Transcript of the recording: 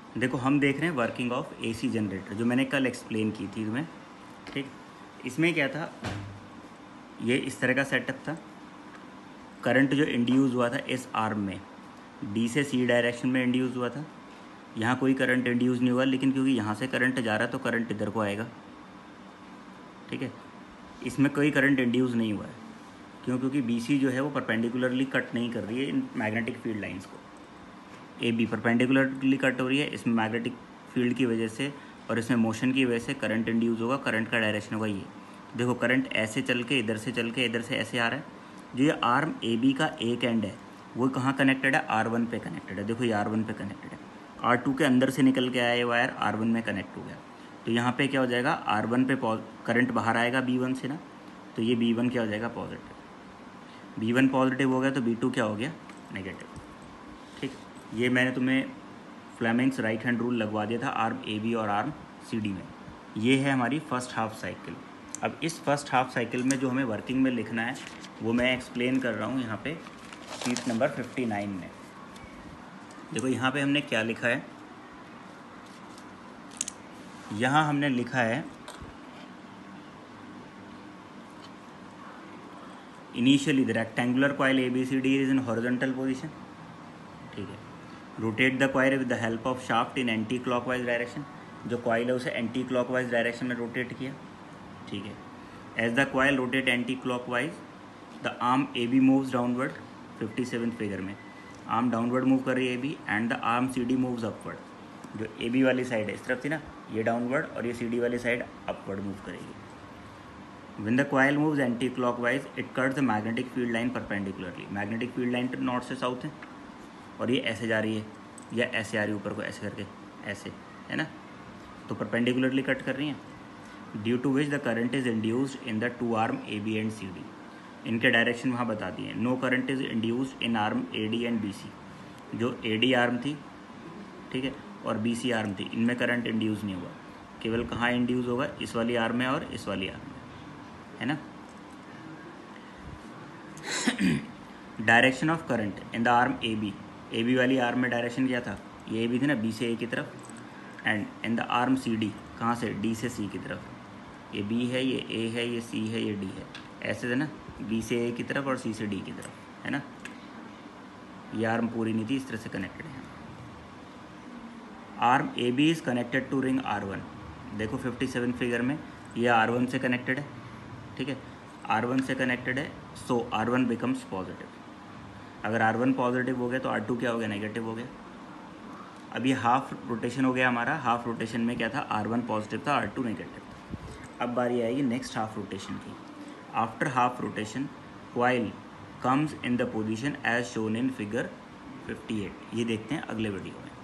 देखो हम देख रहे हैं वर्किंग ऑफ एसी जनरेटर, जो मैंने कल एक्सप्लेन की थी तुम्हें। ठीक, इसमें क्या था, ये इस तरह का सेटअप था। करंट जो इंड्यूस हुआ था इस आर्म में, डी से सी डायरेक्शन में इंड्यूस हुआ था। यहाँ कोई करंट इंड्यूस नहीं हुआ, लेकिन क्योंकि यहाँ से करंट जा रहा है तो करंट इधर को आएगा। ठीक है, इसमें कोई करंट इंड्यूस नहीं हुआ है। क्यों? क्योंकि BC जो है वो परपेंडिकुलरली कट नहीं कर रही है इन मैग्नेटिक फील्ड लाइंस को। AB परपेंडिकुलरली कट हो रही है, इसमें मैग्नेटिक फील्ड की वजह से और इसमें मोशन की वजह से करंट इंड्यूस होगा। करंट का डायरेक्शन होगा ये। देखो करंट ऐसे चल के इधर से चल के इधर से ऐसे आ रहा है। जो ये आर्म AB का एक एंड है वो कहाँ कनेक्टेड है? R1 पे कनेक्टेड है। देखो ये R1 पे कनेक्टेड है। R2 के अंदर से निकल के आया ये वायर R1 में कनेक्ट हो गया। तो यहाँ पे क्या हो जाएगा, R1 पे करंट बाहर आएगा B1 से ना, तो ये B1 क्या हो जाएगा? पॉजिटिव। B1 पॉजिटिव हो गया तो B2 क्या हो गया? नेगेटिव। ठीक, ये मैंने तुम्हें फ्लेमिंग्स राइट हैंड रूल लगवा दिया था आर्म AB और आर्म CD में। ये है हमारी फर्स्ट हाफ साइकिल। अब इस फर्स्ट हाफ साइकिल में जो हमें वर्किंग में लिखना है वो मैं एक्सप्लेन कर रहा हूँ यहाँ पे शीट नंबर 59 में। देखो यहाँ पे हमने क्या लिखा है, यहाँ हमने लिखा है initially the rectangular coil ABCD is in horizontal position. ठीक है, rotate the coil with the help of shaft in anti clockwise direction. जो कॉइल है उसे एंटी क्लॉकवाइज डायरेक्शन में रोटेट किया। ठीक है, as the coil rotate anti clockwise the arm AB moves downward. 57 figure में आर्म डाउनवर्ड मूव कर रही है AB and the arm CD moves upward. जो AB वाली साइड है इस तरफ थी ना, ये डाउनवर्ड, और ये CD वाली साइड अपवर्ड मूव करेगी। When the coil moves anti-clockwise, it cuts the magnetic field line perpendicularly. Magnetic field line तो नॉर्थ से साउथ है और ये ऐसे जा रही है या ऐसे आ रही है ऊपर को, ऐसे करके, ऐसे है ना, तो परपेंडिकुलरली कट कर रही हैं। Due to which the current is induced in the two arm AB and CD। इनके डायरेक्शन वहाँ बता दिए। No current is induced in arm AD and BC। जो AD आर्म थी, ठीक है, और BC आर्म थी, इनमें करंट इंड्यूस नहीं हुआ। केवल कहाँ इंड्यूस होगा? इस वाली आर्म में और इस वाली आर्म में, है ना। Direction of current in the arm AB वाली आर्म में डायरेक्शन क्या था? ये AB थी ना, B से A की तरफ। And in the arm CD, कहाँ से? D से C की तरफ। ये B है, ये A है, ये C है, ये D है, ऐसे थे ना, B से A की तरफ और C से D की तरफ, है ना। ये आर्म पूरी नहीं थी, इस तरह से कनेक्टेड है। Arm AB is connected to ring R1। देखो 57 फिगर में ये R1 से कनेक्टेड है। ठीक है, R1 से कनेक्टेड है, सो R1 बिकम्स पॉजिटिव। अगर R1 पॉजिटिव हो गया तो R2 क्या हो गया? नेगेटिव हो गया। अब ये हाफ रोटेशन हो गया हमारा। हाफ रोटेशन में क्या था? R1 पॉजिटिव था, R2 नेगेटिव था। अब बारी आएगी नेक्स्ट हाफ रोटेशन की। After half rotation coil comes in the position as shown in figure 58। ये देखते हैं अगले वीडियो में।